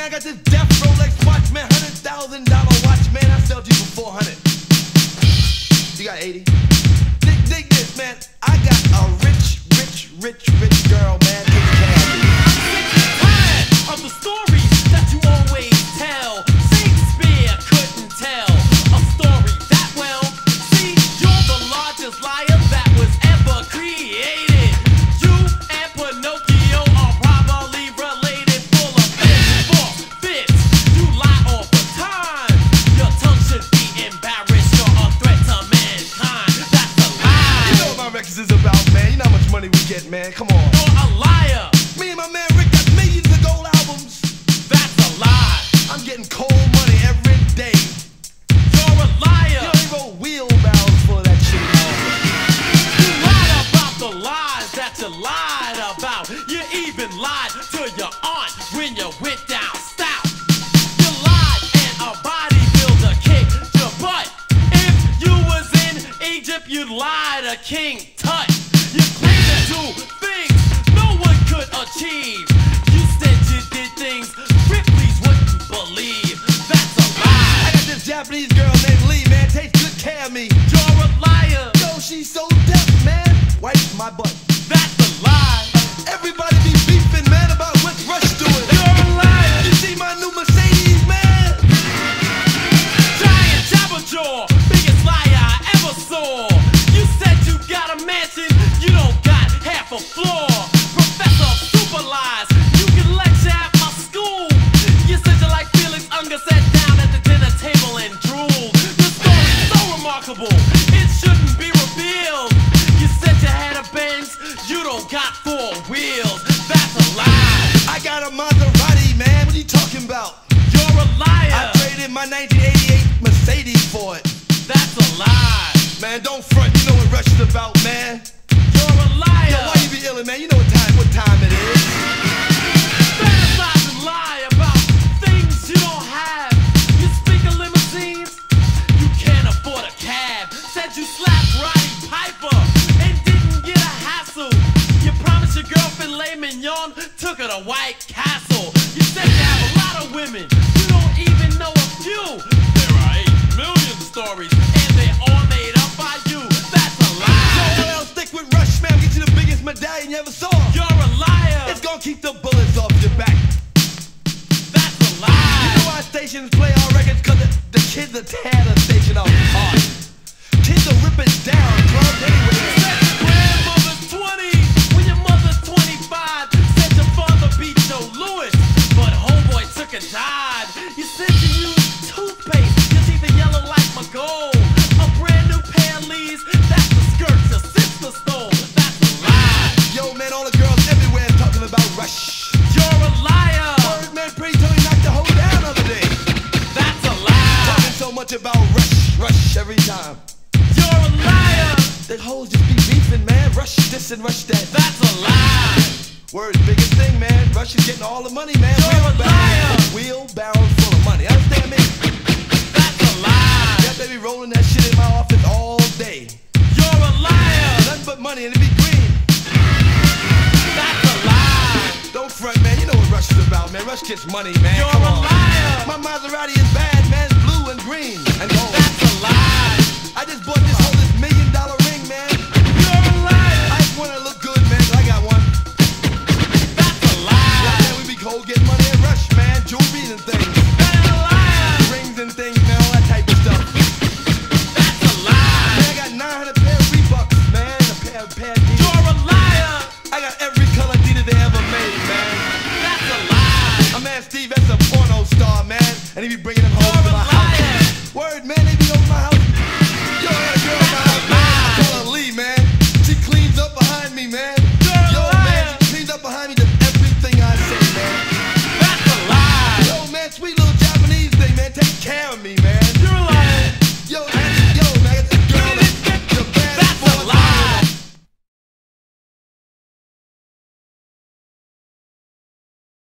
I got this death Rolex watch, man, $100,000 watch, man. I sell it to you for 400. You got 80. Dig this, man. I got a rich girl, man. Take care of me. Tired of the stories that you always tell. Shakespeare couldn't tell a story that well. See, you're the largest liar that was ever created. You and Pinocchio are probably related, full of fits. You lie all the time. Your tongue should be embarrassed. You're a threat to mankind. That's a lie. You know what my records is about, man. You know how much money we get, man. Come on. You're a liar. Me and my man Rick got millions of gold albums. That's a lie. I'm getting cold money every day. You're a liar. You know they wrote wheelbarrows for that shit. You lied about the lies that you lied about. You even lied to your aunt when you went down south. You lied and a bodybuilder kicked your butt. If you was in Egypt, you'd lie to King Tut. You claimed the two things no one could achieve. You said you did things Ripley's wouldn't believe. That's a I lie. got this Japanese girl named Lee, man. Takes good care of me. You're a liar. Yo, she's so deaf, man. Wipes my butt. That's a lie. Everybody be beefing, man, about what's Rush doing. You're a liar. You see my new Mercedes, man? Giant Jabberjaw, biggest liar I ever saw. You said you got a mansion, you don't got half a floor. Professor of Super Lies, you can lecture at my school. You said you like Felix Unger, sat down at the dinner table and drooled. The story's so remarkable, it shouldn't be revealed. You said you had a Benz, you don't got 4 wheels. That's a lie. I got a Maserati, man. What are you talking about? You're a liar. I traded my 1988 Mercedes for it. That's a lie. Man, don't front. You know what Rush is about, man. You're a liar. Yo, why you be illin', man? You know what time it is. Fantasize and lie about things you don't have. You speak of limousines, you can't afford a cab. Said you slapped Roddy Piper and didn't get a hassle. You promised your girlfriend Le Mignon, took her to White Castle. You said you have a lot of women, you don't even know a few. There are 8 million stories and they're all made up by you. That's a lie. Yo, stick with Rush, man. Get you the biggest medallion you ever saw. You're a liar. It's gonna keep the bullets off your back. That's a lie. You know why stations play our records? Cause the kids are tear the station apart. Kids are ripping down clubs anywhere. Said your grandmother's 20 when your mother's 25. Said your father beat Joe Louis, but homeboy took a dive. You said you used toothpaste, your teeth are yellow like my gold. A brand new pair of Lees, that's the skirt your sister stole. That's a lie. Yo, man, all the girls everywhere talking about Rush. You're a liar. Word, man, Pretty Tony knocked the whole down the other day. That's a lie. Talking so much about Rush every time. You're a liar. The hoes just be beefing, man. Rush this and Rush that. That's a lie. Word, biggest thing, man. Rush is getting all the money, man. You're a liar. Wheelbarrows full of money. Understand me? That's a lie. Yeah, they be rolling that shit in my office all day. You're a liar. Nothing but money and it be green. That's a lie. Don't front, man. You know what Rush is about, man. Rush gets money, man. You're Come a on. liar. My Maserati is bad, man. It's blue and green and gold. That's a lie. I just bought this whole $1 million ring, man. You're a liar. I just wanna look good, man. So I got one. That's a lie. Yeah, man, we be cold getting money at Rush, man. Jewelry and things. That's a liar. Rings and things, man. All that type of stuff. That's a lie. Man, I got 900 pair of Reeboks, man. A pair of jeans. You're a liar. I got every color Adidas they ever made, man. That's a lie. My man Steve, that's a porno star, man. And he be bringing them home You're to a my liar. house. Word, man, they be over my house. Yo, I got a girl in my house, man. I call her Lee, man. She cleans up behind me, man. You're a Yo, liar. man, she cleans up behind me, does everything I say, man. That's a lie. Yo, man, sweet little Japanese thing, man. Take care of me, man.